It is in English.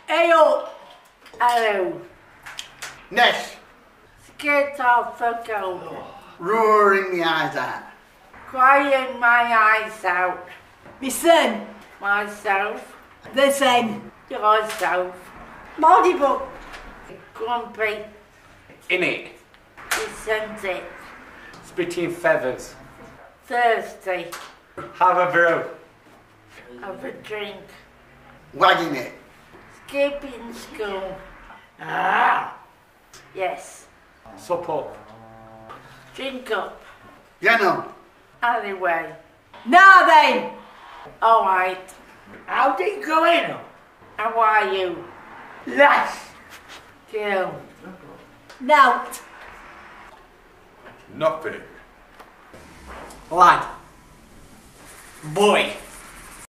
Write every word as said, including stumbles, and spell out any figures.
Hey up. Hello. Ness. Skate off a go. Roaring the eyes out. Crying my eyes out. Listen. Myself. Listen. Yourself. Moldy book. Grumpy. In it. Isn't it? Spitting feathers. Thirsty. Have a brew. Have a drink. Wagging it. Skipping school. Ah. Yes. Sup up. Drink up. You know. Anyway. Now then. Alright. How's it going? How are you? Lass. Jill. Nout. Nothing. Lad. Boy.